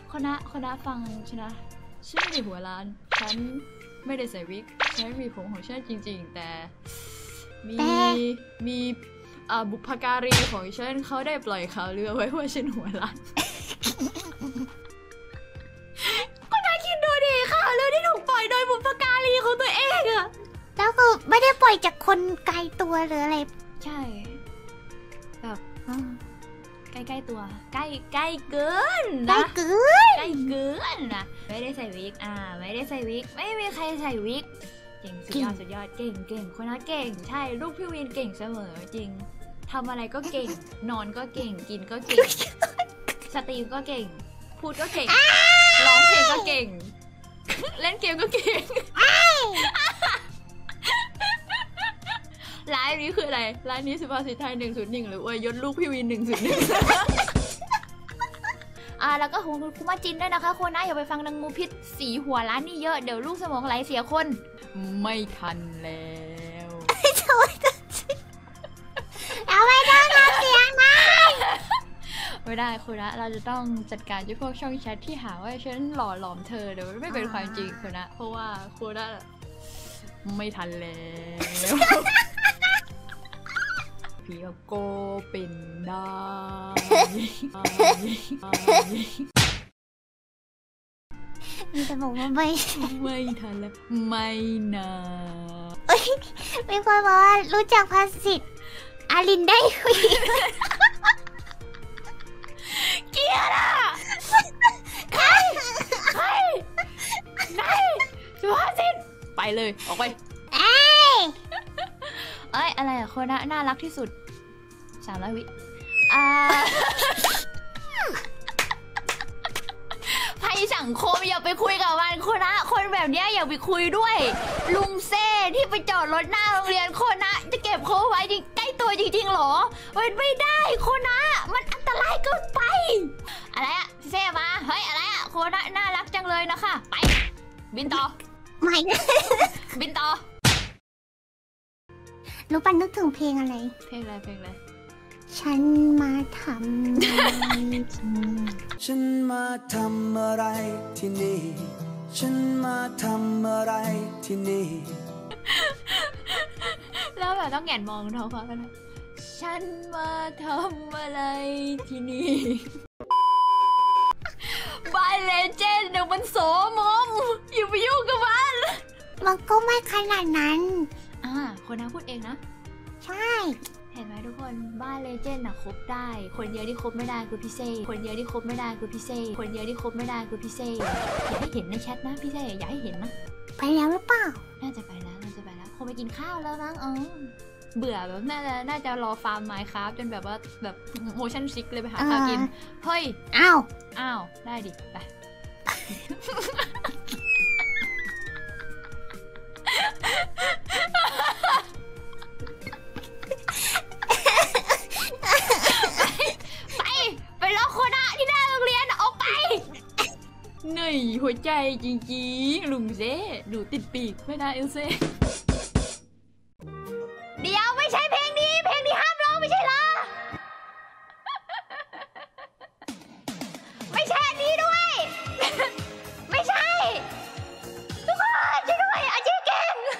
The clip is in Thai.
คณะฟังฉันนะฉันไม่ได้หัวล้านฉันไม่ได้ใส่วิกฉันมีผมของฉันจริงๆแต่มีบุพการีของฉันเขาได้ปล่อยข่าวลือไว้ว่าฉันหัวล้านก็น่าคิดดูดิข่าวลือที่ถูกปล่อยโดยบุพการีของตัวเองอะแล้วคือไม่ได้ปล่อยจากคนไกลตัวหรืออะไรใช่แบบใกล้ตัวใกล้เกินนะใกล้เกินนะไม่ได้ใส่วิกไม่ได้ใส่วิกไม่มีใครใส่วิกเก่งสุดยอดเก่งคนนั้นเก่งใช่ลูกพี่วินเก่งเสมอจริงทำอะไรก็เก่งนอนก็เก่งกินก็เก่งสตรีมก็เก่งพูดก็เก่งร้องเพลงก็เก่งเล่นเกมก็เก่งไลน์นี้คืออะไรไลน์นี้สุภาษิตไทย101หรืออวยยศลูกพี่วิน101แล้วก็ของคุณคุมาจินด้วยนะคะคนนะอย่าไปฟังนางงูพิษสีหัวล้านนี่เยอะเดี๋ยวลูกสมองไหลเสียคนไม่ทันแล้วเอาไม่ต้องทำเสียงนะไม่ได้คุณนะเราจะต้องจัดการด้วยพวกช่องแชทที่หาว่าฉันหล่อหลอมเธอเดี๋ยวไม่เป็นความจริงคุณนะเพราะว่าคุณนะไม่ทันแล้วพี่โกเป็นได้มีแต่บอกว่าไม่ทันแล้วไม่นะมีคนบอกว่ารู้จักภาษิตอารินได้คุยเกลียดอ่ะใครไหนสุภาษิตไปเลยออกไปอะไรอะคนน่ารักที่สุด300 วิภัยสังคมอย่าไปคุยกับมันคนแบบนี้อย่าไปคุยด้วยลุงเซ่ที่ไปจอดรถหน้าโรงเรียนคนนะจะเก็บเขาไว้ใกล้ตัวจริงๆหรอมันไม่ได้คนนะมันอันตรายเกินไปอะไรอะเซ่มาเฮ้ยอะไรอะคนน่ารักจังเลยนะคะไปบินต่อไม่บินต่อรู้ปันนึกถึงเพลงอะไรฉันมาทำฉันมาทำอะไรที่นี่ฉันมาทำอะไรที่นี่แล้วแบบต้องแงนมองท้องฟ้ากันนะฉันมาทำอะไรที่นี่บายเลเจนด์เดี๋ยวมันโสมมอย่าไปยุ่งกับมันก็ไม่ขนาดนั้นคนนั้นพูดเองนะใช่เห็นไหมทุกคนบ้านเลเจนด์คบได้คนเดียวที่คบไม่ได้คือพี่เซ่คนเดียวที่คบไม่ได้คือพี่เซ่คนเดียวที่คบไม่ได้คือพี่เซ่อย่าให้เห็นในแชทนะพี่เซ่อย่าให้เห็นนะไปแล้วหรือเปล่าน่าจะไปแล้วคงไปกินข้าวแล้วมั้งเบื่อแบบน่าจะรอฟาร์มไมค์ครับจนแบบว่าแบบโมชั่นซิกเลยไปหาข้าวกินเฮ้ยอ้าวได้ดิไปไปรอโคนาที่หน้าโรงเรียนออกไปเหนื่อยหัวใจจริงๆลุงเซ่ดูติดปีกไม่ได้เอลเซ่